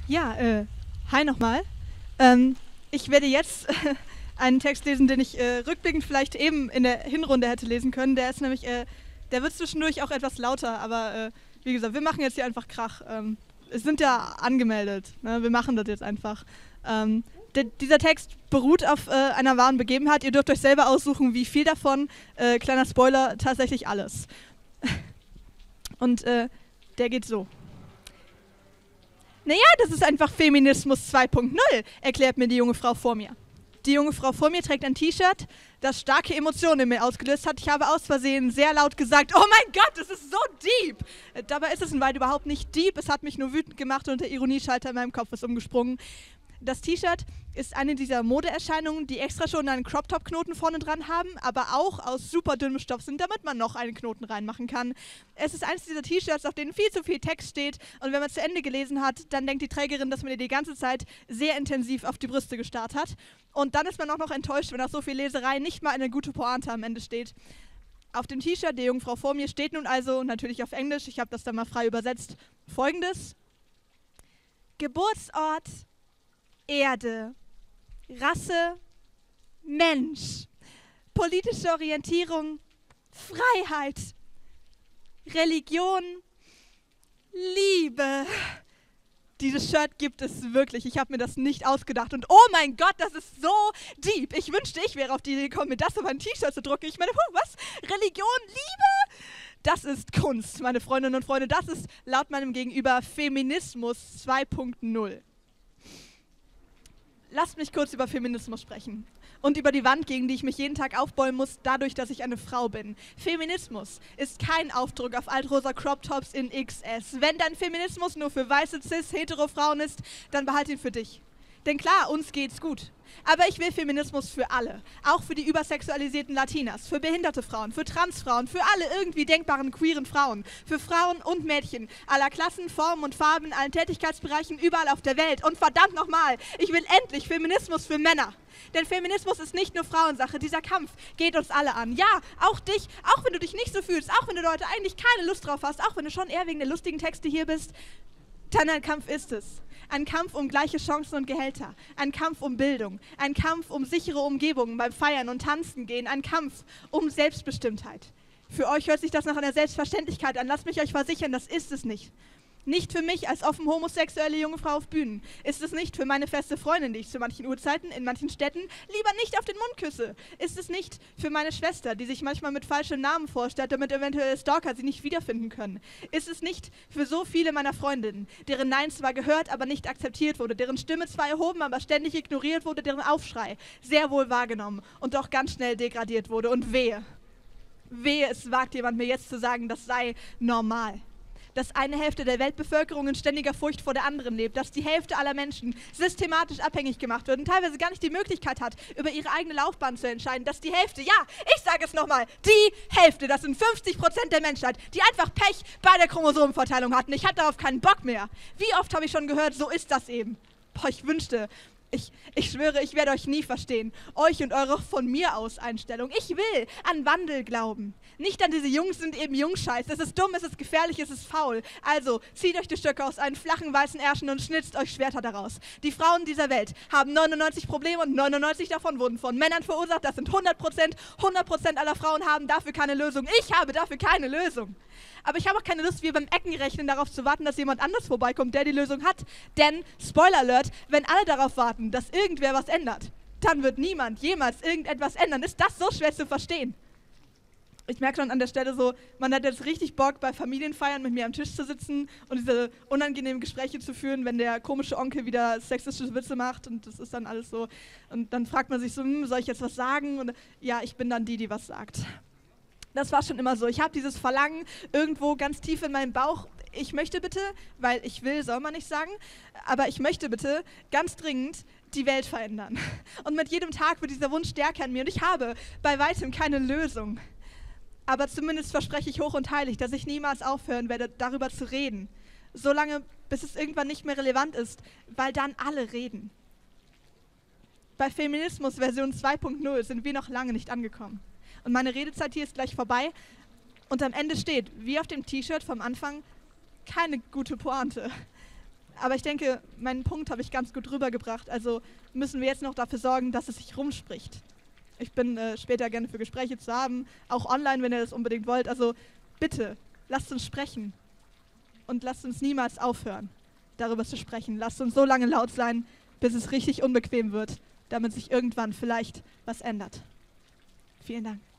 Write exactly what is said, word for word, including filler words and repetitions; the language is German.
Ja, äh, hi nochmal. Ähm, ich werde jetzt äh, einen Text lesen, den ich äh, rückblickend vielleicht eben in der Hinrunde hätte lesen können. Der ist nämlich, äh, der wird zwischendurch auch etwas lauter, aber äh, wie gesagt, wir machen jetzt hier einfach Krach. Ähm, es sind ja angemeldet, ne? Wir machen das jetzt einfach. Ähm, de- dieser Text beruht auf äh, einer wahren Begebenheit. Ihr dürft euch selber aussuchen, wie viel davon, äh, kleiner Spoiler, tatsächlich alles. Und äh, der geht so. Naja, das ist einfach Feminismus zwei Punkt null, erklärt mir die junge Frau vor mir. Die junge Frau vor mir trägt ein T-Shirt, das starke Emotionen in mir ausgelöst hat. Ich habe aus Versehen sehr laut gesagt, oh mein Gott, das ist so deep. Äh, dabei ist es in Wahrheit überhaupt nicht deep, es hat mich nur wütend gemacht und der Ironieschalter in meinem Kopf ist umgesprungen. Das T-Shirt ist eine dieser Modeerscheinungen, die extra schon einen Crop-Top-Knoten vorne dran haben, aber auch aus super dünnem Stoff sind, damit man noch einen Knoten reinmachen kann. Es ist eines dieser T-Shirts, auf denen viel zu viel Text steht und wenn man zu Ende gelesen hat, dann denkt die Trägerin, dass man ihr die ganze Zeit sehr intensiv auf die Brüste gestarrt hat. Und dann ist man auch noch enttäuscht, wenn nach so viel Leserei nicht mal eine gute Pointe am Ende steht. Auf dem T-Shirt der jungen Frau vor mir steht nun also, natürlich auf Englisch, ich habe das dann mal frei übersetzt, Folgendes: Geburtsort Erde, Rasse, Mensch, politische Orientierung, Freiheit, Religion, Liebe. Dieses Shirt gibt es wirklich. Ich habe mir das nicht ausgedacht. Und oh mein Gott, das ist so deep. Ich wünschte, ich wäre auf die Idee gekommen, mir das auf ein T-Shirt zu drucken. Ich meine, puh, was? Religion, Liebe? Das ist Kunst, meine Freundinnen und Freunde. Das ist laut meinem Gegenüber Feminismus zwei Punkt null. Lasst mich kurz über Feminismus sprechen und über die Wand, gegen die ich mich jeden Tag aufbäumen muss, dadurch, dass ich eine Frau bin. Feminismus ist kein Aufdruck auf altrosa Crop-Tops in X S. Wenn dein Feminismus nur für weiße, cis, hetero Frauen ist, dann behalt ihn für dich. Denn klar, uns geht's gut. Aber ich will Feminismus für alle. Auch für die übersexualisierten Latinas, für behinderte Frauen, für Transfrauen, für alle irgendwie denkbaren queeren Frauen, für Frauen und Mädchen aller Klassen, Formen und Farben, in allen Tätigkeitsbereichen, überall auf der Welt. Und verdammt nochmal, ich will endlich Feminismus für Männer. Denn Feminismus ist nicht nur Frauensache, dieser Kampf geht uns alle an. Ja, auch dich, auch wenn du dich nicht so fühlst, auch wenn du heute eigentlich keine Lust drauf hast, auch wenn du schon eher wegen der lustigen Texte hier bist, dann ein Kampf ist es. Ein Kampf um gleiche Chancen und Gehälter, ein Kampf um Bildung, ein Kampf um sichere Umgebungen beim Feiern und Tanzen gehen, ein Kampf um Selbstbestimmtheit. Für euch hört sich das nach einer Selbstverständlichkeit an. Lasst mich euch versichern, das ist es nicht. Nicht für mich als offen homosexuelle junge Frau auf Bühnen. Ist es nicht für meine feste Freundin, die ich zu manchen Uhrzeiten in manchen Städten lieber nicht auf den Mund küsse. Ist es nicht für meine Schwester, die sich manchmal mit falschen Namen vorstellt, damit eventuell Stalker sie nicht wiederfinden können. Ist es nicht für so viele meiner Freundinnen, deren Nein zwar gehört, aber nicht akzeptiert wurde, deren Stimme zwar erhoben, aber ständig ignoriert wurde, deren Aufschrei sehr wohl wahrgenommen und doch ganz schnell degradiert wurde. Und wehe, wehe, es wagt jemand mir jetzt zu sagen, das sei normal. Dass eine Hälfte der Weltbevölkerung in ständiger Furcht vor der anderen lebt, dass die Hälfte aller Menschen systematisch abhängig gemacht wird und teilweise gar nicht die Möglichkeit hat, über ihre eigene Laufbahn zu entscheiden, dass die Hälfte, ja, ich sage es nochmal, die Hälfte, das sind fünfzig Prozent der Menschheit, die einfach Pech bei der Chromosomenverteilung hatten. Ich hatte darauf keinen Bock mehr. Wie oft habe ich schon gehört, so ist das eben. Boah, ich wünschte, Ich, ich schwöre, ich werde euch nie verstehen. Euch und eure von mir aus Einstellung. Ich will an Wandel glauben. Nicht an diese Jungs sind eben Jungscheiß. Es ist dumm, es ist gefährlich, es ist faul. Also zieht euch die Stöcke aus einen flachen weißen Ärschen und schnitzt euch Schwerter daraus. Die Frauen dieser Welt haben neunundneunzig Probleme und neunundneunzig davon wurden von Männern verursacht. Das sind hundert Prozent. hundert Prozent aller Frauen haben dafür keine Lösung. Ich habe dafür keine Lösung. Aber ich habe auch keine Lust, wie beim Eckenrechnen darauf zu warten, dass jemand anders vorbeikommt, der die Lösung hat. Denn, Spoiler Alert, wenn alle darauf warten, dass irgendwer was ändert, dann wird niemand jemals irgendetwas ändern. Ist das so schwer zu verstehen? Ich merke schon an der Stelle so, man hat jetzt richtig Bock, bei Familienfeiern mit mir am Tisch zu sitzen und diese unangenehmen Gespräche zu führen, wenn der komische Onkel wieder sexistische Witze macht und das ist dann alles so. Und dann fragt man sich so, hm, soll ich jetzt was sagen? Und ja, ich bin dann die, die was sagt. Das war schon immer so. Ich habe dieses Verlangen irgendwo ganz tief in meinem Bauch. Ich möchte bitte, weil ich will, soll man nicht sagen, aber ich möchte bitte ganz dringend die Welt verändern. Und mit jedem Tag wird dieser Wunsch stärker in mir und ich habe bei weitem keine Lösung. Aber zumindest verspreche ich hoch und heilig, dass ich niemals aufhören werde, darüber zu reden. Solange, bis es irgendwann nicht mehr relevant ist, weil dann alle reden. Bei Feminismus Version zwei Punkt null sind wir noch lange nicht angekommen. Und meine Redezeit hier ist gleich vorbei. Und am Ende steht, wie auf dem T-Shirt vom Anfang, keine gute Pointe. Aber ich denke, meinen Punkt habe ich ganz gut rübergebracht. Also müssen wir jetzt noch dafür sorgen, dass es sich rumspricht. Ich bin äh, später gerne für Gespräche zu haben, auch online, wenn ihr das unbedingt wollt. Also bitte, lasst uns sprechen. Und lasst uns niemals aufhören, darüber zu sprechen. Lasst uns so lange laut sein, bis es richtig unbequem wird, damit sich irgendwann vielleicht was ändert. Vielen Dank.